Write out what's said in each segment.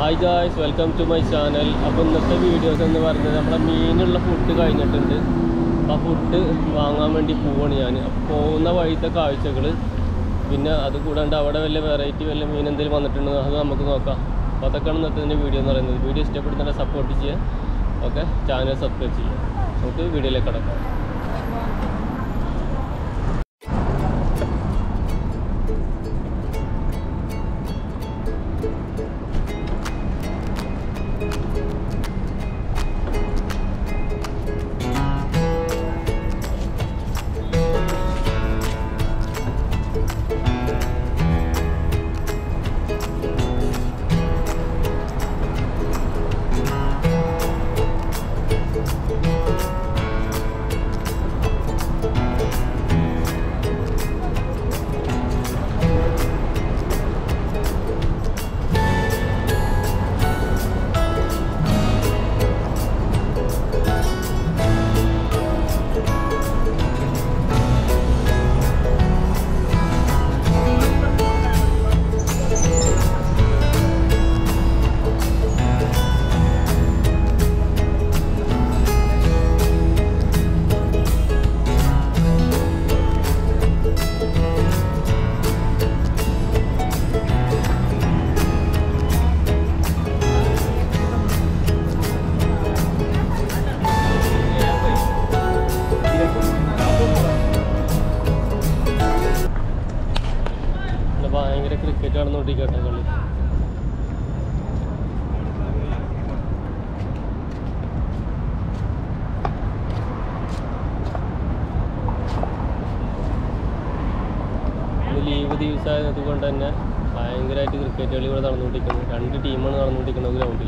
Hi guys, welcome to my channel. അപ്പോൾ ഇന്നത്തെ videos എന്ന് പറഞ്ഞത് നമ്മുടെ മീനുള്ള ഫുഡ് കഴിഞ്ഞിട്ടുണ്ട്. ആ ഫുഡ് വാങ്ങാൻ വേണ്ടി പോവാണ് ഞാൻ. പോകുന്ന വഴിത്തെ കാഴ്ചകൾ പിന്നെ അത് കൂടാണ്ട് അവിടെ വല്ല വെറൈറ്റി വല്ല മീൻ എന്തെങ്കിലും വന്നിട്ടുണ്ടോ അത് നമുക്ക് നോക്കാം. അപ്പോൾ അതൊക്കെയാണ് ഇന്നത്തെ വീഡിയോ എന്ന് പറയുന്നത്. വീഡിയോ ഇഷ്ടപ്പെടുന്നതിനെ സപ്പോർട്ട് ചെയ്യുക. ഓക്കെ, ചാനൽ സബ്സ്ക്രൈബ് ചെയ്യുക. നമുക്ക് വീഡിയോയിലേക്ക് കടക്കാം. ഭയങ്കര ക്രിക്കറ്റ് നടന്നുകൊണ്ടിരിക്കട്ടെ കളി. ലീവ് ദിവസമായത് കൊണ്ട് തന്നെ ഭയങ്കരമായിട്ട് ക്രിക്കറ്റ് കളി ഇവിടെ നടന്നുകൊണ്ടിരിക്കുന്നത്. 2 ടീമാണ് നടന്നുകൊണ്ടിരിക്കുന്നത് ഗ്രൗണ്ടിൽ.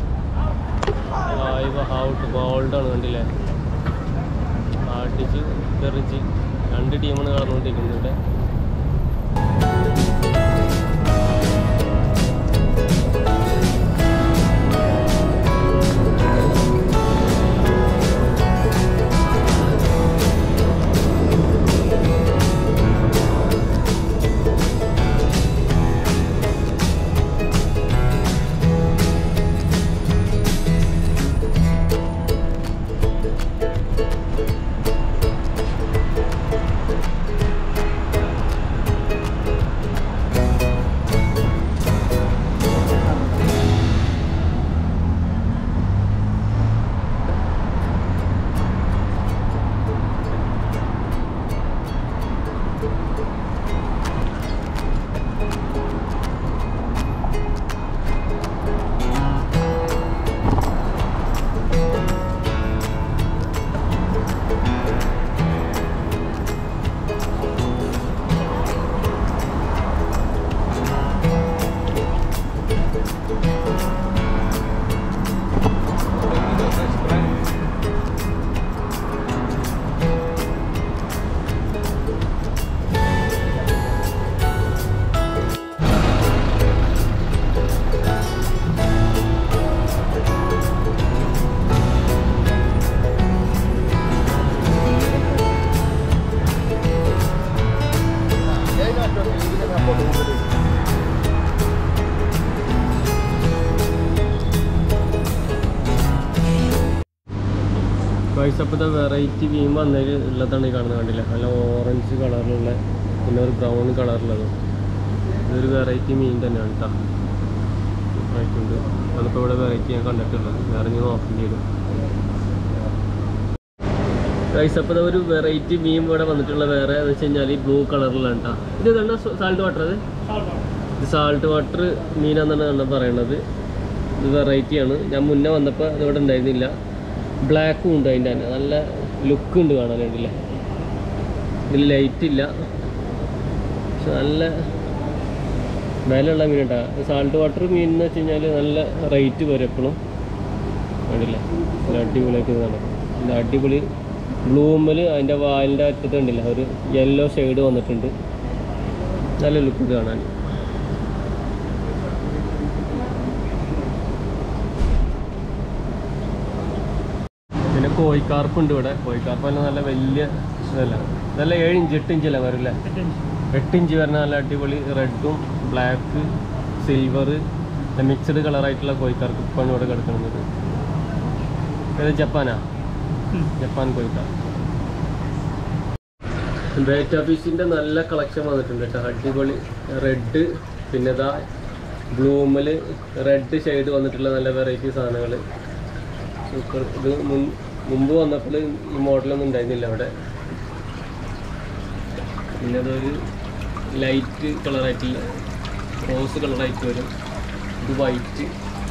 ഔട്ട് ബോൾഡാണ് കണ്ടില്ലേ, അടിച്ച് തെറിച്ച് 2 ടീമാണ് നടന്നുകൊണ്ടിരിക്കുന്നത് ഇവിടെ. അപ്പോൾ വെറൈറ്റി മീൻ വന്നതിൽ ഉള്ളതാണ് ഈ കാണുന്നത്, കണ്ടില്ല? നല്ല ഓറഞ്ച് കളറിലുള്ള പിന്നെ ഒരു ബ്രൗൺ കളറിലുള്ളതും. ഇതൊരു വെറൈറ്റി മീൻ തന്നെയാണ് കേട്ടോ. ആയിട്ടുണ്ട്. അതിപ്പോൾ ഇവിടെ വെറൈറ്റി ഞാൻ കണ്ടിട്ടുള്ളത്, ഇറങ്ങി നോക്കേണ്ടി വരും. അപ്പോൾ ഒരു വെറൈറ്റി മീൻ ഇവിടെ വന്നിട്ടുള്ള വേറെ എന്ന് വെച്ച് കഴിഞ്ഞാൽ ബ്ലൂ കളറിലാണ് കേട്ടോ. ഇത് തന്നെ സാൾട്ട് വാട്ടർ, ഇത് സാൾട്ട് വാട്ടർ മീനാണെന്നാണ് പറയണത്. ഇത് വെറൈറ്റിയാണ്. ഞാൻ മുന്നേ വന്നപ്പോൾ അതിവിടെ ഉണ്ടായിരുന്നില്ല. ബ്ലാക്കും ഉണ്ട്, അതിൻ്റെ തന്നെ നല്ല ലുക്ക് ഉണ്ട് കാണാൻ വേണ്ടിയില്ലേ. ഇതിൽ ലൈറ്റ് ഇല്ല, പക്ഷെ നല്ല വിലയുള്ള മീൻ കേട്ടോ. സാൾട്ട് വാട്ടർ മീൻ എന്ന് വെച്ച് കഴിഞ്ഞാൽ നല്ല റേറ്റ് വരും എപ്പോഴും, കണ്ടില്ലേ? നല്ല അടിപൊളിയായിട്ട് നടക്കും. നല്ല അടിപൊളി ബ്ലൂമിൽ അതിൻ്റെ വാലിൻ്റെ അറ്റത്ത് കണ്ടില്ല ഒരു യെല്ലോ ഷെയ്ഡ് വന്നിട്ടുണ്ട്. നല്ല ലുക്ക് കാണാൻ. പിന്നെ കോഴിക്കാർപ്പുണ്ട് ഇവിടെ. കോഴിക്കാർപ്പല്ല നല്ല വലിയ ഇതല്ല, നല്ല 7 ഇഞ്ച് 8 ഇഞ്ചല്ലേ വരില്ലേ? 8 ഇഞ്ച് വരുന്ന നല്ല അടിപൊളി റെഡും ബ്ലാക്ക് സിൽവർ മിക്സ്ഡ് കളറായിട്ടുള്ള കോഴിക്കാർക്ക് ഇപ്പം ഇവിടെ കിടക്കുന്നത്. ഇത് ജപ്പാനാ, ജപ്പാൻ കോഴിക്കാർ. ബേറ്റ ഫിഷിൻ്റെ നല്ല കളക്ഷൻ വന്നിട്ടുണ്ട് കേട്ടോ, അടിപൊളി. റെഡ്, പിന്നെ ഇതാ ബ്ലൂമിൽ റെഡ് ഷെയ്ഡ് വന്നിട്ടുള്ള നല്ല വെറൈറ്റി സാധനങ്ങൾ. സൂപ്പർ. ഇത് മുമ്പ് വന്നപ്പോൾ ഈ മോഡലൊന്നും ഉണ്ടായിരുന്നില്ല അവിടെ. പിന്നെ അതൊരു ലൈറ്റ് കളറായിട്ടുള്ള റോസ് കളറായിട്ട് വരും. ഇത് വൈറ്റ്.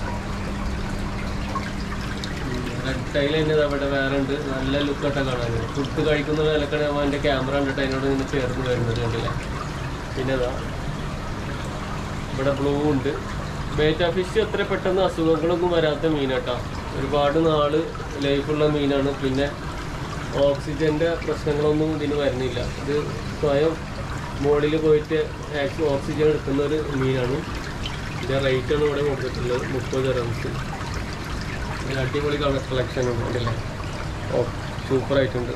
റെഡ് ടൈൽ തന്നെ അവിടെ വേറെ ഉണ്ട്. നല്ല ലുക്കൊക്കെ കാണാൻ. ഫുഡ് കഴിക്കുന്ന വിലക്കാണ് അവൻ്റെ ക്യാമറ കണ്ടിട്ട് അതിനോട് നിന്ന് ചേർന്ന് വരുന്നത് കണ്ടില്ല. പിന്നെ അതാ ഇവിടെ ബ്ലൂ ഉണ്ട്. ബേറ്റ ഫിഷ് അത്ര പെട്ടെന്ന് അസുഖങ്ങളൊന്നും വരാത്ത മീനാട്ടോ. ഒരുപാട് നാൾ ലൈഫുള്ള മീനാണ്. പിന്നെ ഓക്സിജൻ്റെ പ്രശ്നങ്ങളൊന്നും ഇതിന് വരുന്നില്ല. ഇത് സ്വയം മുകളിൽ പോയിട്ട് ഓക്സിജൻ എടുക്കുന്ന ഒരു മീനാണ്. ഇതിൻ്റെ റേറ്റാണ് ഇവിടെ കൊടുത്തിട്ടുള്ളത് 30 dirhams. അടിപൊളി കളക്ഷൻ ഉണ്ട് കണ്ടില്ലേ. ഓ സൂപ്പറായിട്ടുണ്ട്.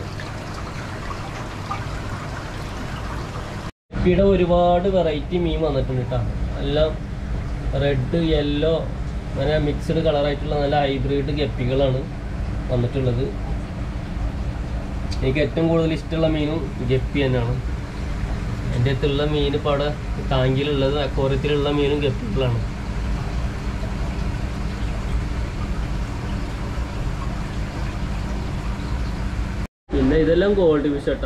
ഇവിടെ ഒരുപാട് വെറൈറ്റി മീൻ വന്നിട്ടുണ്ട് കേട്ടോ. എല്ലാം റെഡ്, യെല്ലോ അങ്ങനെ മിക്സ്ഡ് കളറായിട്ടുള്ള നല്ല ഹൈബ്രിഡ് ഗപ്പികളാണ് വന്നിട്ടുള്ളത്. എനിക്ക് ഏറ്റവും കൂടുതൽ ഇഷ്ടമുള്ള മീനും ഗപ്പി തന്നെയാണ്. എൻ്റെ അടുത്തുള്ള മീൻ ഇപ്പോൾ അവിടെ ടാങ്കിലുള്ളത് അക്വാറിയത്തിലുള്ള മീനും ഗപ്പികളാണ്. പിന്നെ ഇതെല്ലാം ഗോൾഡ് ഫിഷ് കേട്ടോ.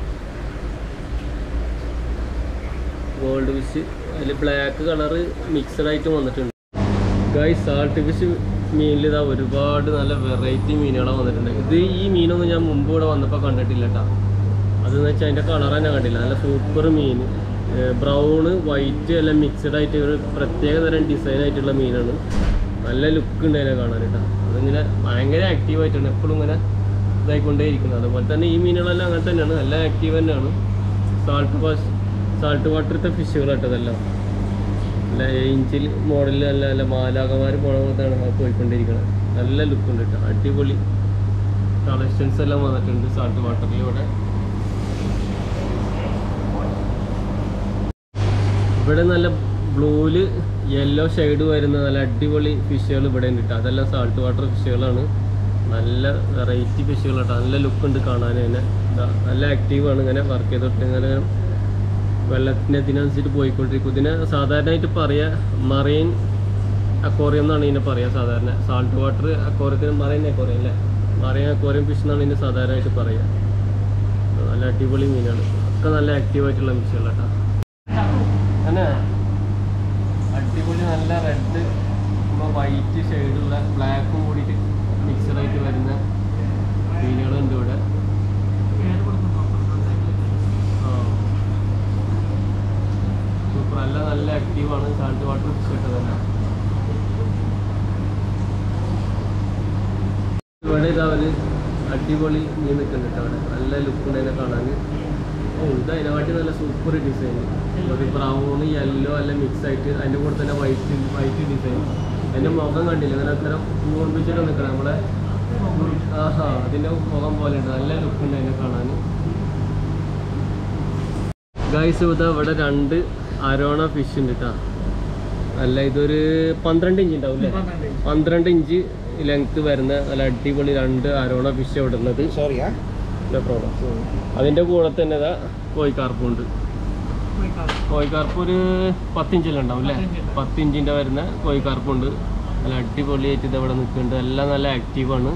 ഗോൾഡ് ഫിഷ് അതിൽ ബ്ലാക്ക് കളറ് മിക്സഡ് ആയിട്ട് വന്നിട്ടുണ്ട്. ഗൈസ് സാൾട്ട് ഫിഷ് മീനിൽ ഇതാ ഒരുപാട് നല്ല വെറൈറ്റി മീനുകളാണ് വന്നിട്ടുണ്ട്. ഇത് ഈ മീനൊന്നും ഞാൻ മുമ്പ് ഇവിടെ വന്നപ്പോൾ കണ്ടിട്ടില്ല കേട്ടോ. അതെന്ന് വെച്ചാൽ അതിൻ്റെ കളർ തന്നെ കണ്ടില്ല. നല്ല സൂപ്പർ മീൻ. ബ്രൗണ് വൈറ്റ് എല്ലാം മിക്സഡ് ആയിട്ട് ഒരു പ്രത്യേക തരം ഡിസൈൻ ആയിട്ടുള്ള മീനാണ്. നല്ല ലുക്ക് ഉണ്ട് അതിനെ കാണാൻ കേട്ടോ. അതിങ്ങനെ ഭയങ്കര ആക്റ്റീവായിട്ടുണ്ട്, എപ്പോഴും ഇങ്ങനെ ഇതായിക്കൊണ്ടേ ഇരിക്കുന്നത്. അതുപോലെ തന്നെ ഈ മീനുകളെല്ലാം അങ്ങനെ തന്നെയാണ്, നല്ല ആക്റ്റീവ് തന്നെയാണ്. സാൾട്ട് വാട്ടറിലത്തെ ഫിഷുകൾ കേട്ടതെല്ലാം നല്ല ഏഞ്ചൽ മോഡലിൽ നല്ല നല്ല മാലാകമാർ പോണതാണ് പോയിക്കൊണ്ടിരിക്കുന്നത്. നല്ല ലുക്കുണ്ട് കേട്ടോ, അടിപൊളി കളക്ഷൻസ് എല്ലാം വന്നിട്ടുണ്ട് സാൾട്ട് വാട്ടറിലൂടെ. ഇവിടെ നല്ല ബ്ലൂവിൽ യെല്ലോ ഷെയ്ഡ് വരുന്ന നല്ല അടിപൊളി ഫിഷുകൾ ഇവിടെ ഉണ്ട് കേട്ടോ. അതെല്ലാം സാൾട്ട് വാട്ടർ ഫിഷുകളാണ്. നല്ല വെറൈറ്റി ഫിഷുകൾ കേട്ടോ. നല്ല ലുക്കുണ്ട് കാണാൻ. തന്നെ നല്ല ആക്റ്റീവാണ്. ഇങ്ങനെ വർക്ക് ചെയ്തിട്ട് ഇങ്ങനെ വെള്ളത്തിനനുസരിച്ചിട്ട് പോയിക്കൊണ്ടിരിക്കും. ഇതിനെ സാധാരണയായിട്ട് പറയുക മറൈൻ അക്വാറിയം എന്നാണ് ഇതിനെ പറയുക സാധാരണ. സാൾട്ട് വാട്ടർ അക്വാറിയത്തിന് മറൈൻ അക്വാറിയം അല്ലേ, മറൈൻ അക്വാറിയം ഫിഷ് എന്നാണ് ഇതിന് സാധാരണയായിട്ട് പറയുക. നല്ല അടിപൊളി മീനാണ്. ഒക്കെ നല്ല ആക്റ്റീവായിട്ടുള്ള ഫിഷുകൾ കേട്ടോ. അങ്ങനെ അടിപൊളി നല്ല റെഡ് വൈറ്റ് ഷെയ്ഡുള്ള ബ്ലാക്കും കൂടിയിട്ട് മിക്സഡായിട്ട് വരുന്ന മീനുകളുണ്ട് ഇവിടെ. സൂപ്പർ. നല്ല ആക്റ്റീവാണ് സാൾട്ട് വാട്ടർ ഫിഷ് കേട്ടോ തന്നെ. ഇവിടെ ഇതാ ഒരു അടിപൊളി മീൻ നിൽക്കുന്നുണ്ട് കേട്ടോ അവിടെ. നല്ല ലുക്കുണ്ട് അതിനെ കാണാൻ. ഓ ഇത് അതിനെക്കാട്ടി നല്ല സൂപ്പർ ഡിസൈൻ. ഒരു ബ്രൗൺ യെല്ലോ എല്ലാം മിക്സ് ആയിട്ട് അതിൻ്റെ കൂടെ തന്നെ വൈറ്റ് ഡിസൈൻ. അതിൻ്റെ മുഖം കണ്ടില്ല, അങ്ങനെ അത്തരം പൂർപ്പിച്ചിട്ട് നിൽക്കണം നമ്മളെ. അതിൻ്റെ മുഖം പോലെ ഉണ്ട്. നല്ല ലുക്കുണ്ട് അതിനെ കാണാൻ. ഗൈസ് ഇതാ ഇവിടെ 2 അരോണ ഫിഷ് ഉണ്ട് കേട്ടോ. നല്ല ഇതൊരു 12 ഇഞ്ച് ഉണ്ടാവും അല്ലേ, 12 ഇഞ്ച് ലെങ്ത്ത് വരുന്ന നല്ല അടിപൊളി 2 അരോണ ഫിഷ് ഇവിടെ ഉള്ളത്. അതിൻ്റെ കൂടെ തന്നെ ഇതാ കോഴിക്കാർപ്പുണ്ട്. കോഴിക്കാർപ്പ് ഒരു 10 ഇഞ്ചിലുണ്ടാവും അല്ലേ, 10 ഇഞ്ചിൻ്റെ വരുന്ന കോഴിക്കാർപ്പുണ്ട്. നല്ല അടിപൊളിയായിട്ട് ഇത് ഇവിടെ നിൽക്കുന്നുണ്ട്. എല്ലാം നല്ല ആക്റ്റീവാണ്.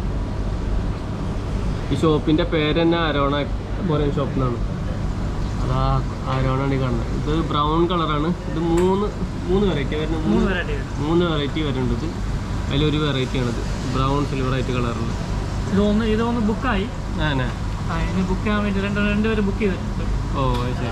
ഈ ഷോപ്പിൻ്റെ പേര് തന്നെ അരോണ അക്വാറിയം ഷോപ്പ് എന്നാണ്. അതാ അരോണാണ് ഈ കാണുന്നത്. ഇത് ബ്രൗൺ കളറാണ്. ഇത് മൂന്ന് വെറൈറ്റി വരുന്നത്. 3 വെറൈറ്റി വരുന്നുണ്ട്. ഇത് അതിലൊരു വെറൈറ്റിയാണിത്, ബ്രൗൺ സിൽവറായിട്ട് കളറുള്ളത്. ഇതൊന്ന് ബുക്കായി. ബുക്ക് ചെയ്യാൻ വേണ്ടി രണ്ടുപേര് ബുക്ക് ചെയ്തിട്ടുണ്ട്. ഓ ശരി.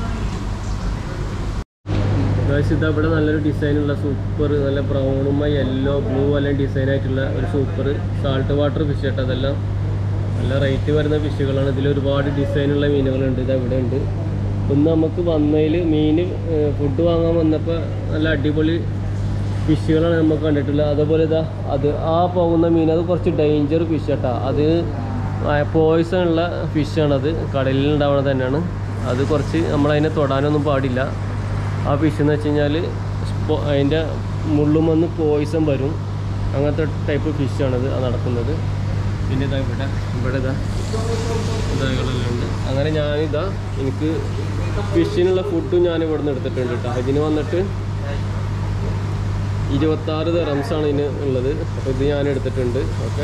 ഇതാ ഇവിടെ നല്ലൊരു ഡിസൈനുള്ള സൂപ്പർ നല്ല ബ്രൗണും യെല്ലോ ബ്ലൂ എല്ലാം ഡിസൈനായിട്ടുള്ള ഒരു സൂപ്പർ സാൾട്ട് വാട്ടർ ഫിഷ് കേട്ടോ. അതെല്ലാം നല്ല റേറ്റ് വരുന്ന ഫിഷുകളാണ്. ഇതിൽ ഒരുപാട് ഡിസൈനുള്ള മീനുകളുണ്ട്. ഇത് അവിടെ ഉണ്ട്. ഒന്ന് നമുക്ക് വന്നതിൽ മീൻ ഫുഡ് വാങ്ങാൻ വന്നപ്പോൾ നല്ല അടിപൊളി ഫിഷുകളാണ് നമുക്ക് കണ്ടിട്ടുള്ളത്. അതുപോലെ ഇതാ ആ പോകുന്ന മീൻ അത് കുറച്ച് ഡേഞ്ചർ ഫിഷ് കേട്ടോ. അത് പോയ്സൺ ഉള്ള ഫിഷാണത്. കടലിൽ ഉണ്ടാവുന്നത് തന്നെയാണ്. അത് കുറച്ച് നമ്മളതിനെ തൊടാനൊന്നും പാടില്ല. ആ ഫിഷ് എന്ന് വെച്ച് കഴിഞ്ഞാൽ അതിൻ്റെ മുള്ളുമെന്ന് പോയിസം വരും, അങ്ങനത്തെ ടൈപ്പ് ഫിഷാണത് അത് നടക്കുന്നത്. പിന്നെ ഇതാ ഇവിടെ ഇതാകളുണ്ട്. അങ്ങനെ ഞാനിതാ എനിക്ക് ഫിഷിനുള്ള ഫുഡും ഞാൻ ഇവിടെ നിന്ന് എടുത്തിട്ടുണ്ട് കേട്ടോ. ഇതിന് വന്നിട്ട് 26 ദിർഹംസാണ് ഇതിന് ഉള്ളത്. അപ്പോൾ ഇത് ഞാൻ എടുത്തിട്ടുണ്ട്. ഓക്കെ,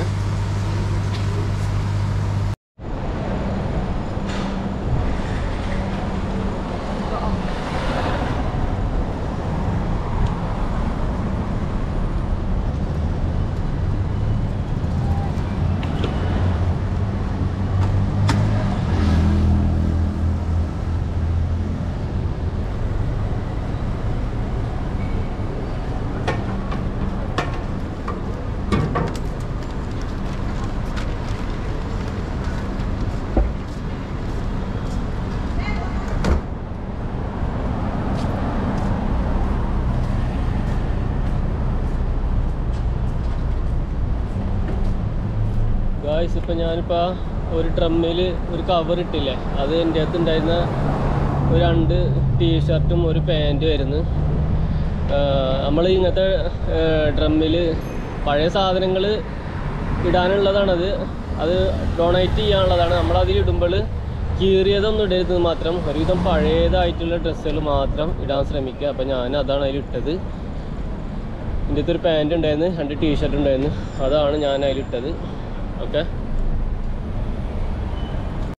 ഗായ്സ്, ഇപ്പം ഞാനിപ്പോൾ ഒരു ഡ്രമ്മിൽ ഒരു കവർ ഇട്ടില്ലേ, അത് എൻ്റെ അകത്ത് ഉണ്ടായിരുന്ന ഒരു 2 ടീഷർട്ടും ഒരു പാൻറ്റും ആയിരുന്നു. നമ്മൾ ഇങ്ങനത്തെ ഡ്രമ്മിൽ പഴയ സാധനങ്ങൾ ഇടാനുള്ളതാണത്, അത് ഡൊണേറ്റ് ചെയ്യാനുള്ളതാണ്. നമ്മളതിൽ ഇടുമ്പോൾ കീറിയതൊന്നും ഇടരുത് മാത്രം, ഒരുവിധം പഴയതായിട്ടുള്ള ഡ്രസ്സുകൾ മാത്രം ഇടാൻ ശ്രമിക്കുക. അപ്പം ഞാൻ അതാണ് അതിലിട്ടത്. എൻ്റെ അടുത്തൊരു പാൻറ് ഉണ്ടായിരുന്നു, 2 ടീഷർട്ട് ഉണ്ടായിരുന്നു, അതാണ് ഞാൻ അതിലിട്ടത്. ഓക്കെ.